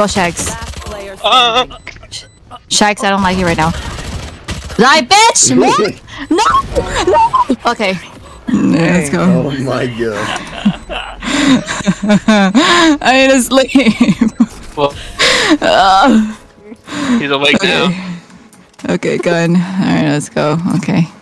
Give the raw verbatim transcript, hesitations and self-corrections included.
Go Shags. Uh, Shags, I don't like you right now. Die, bitch! What? No! No! Okay. Yeah, let's go. Oh my god. I need to sleep. Well, uh, he's awake okay. now. Okay, good. Alright, let's go. Okay.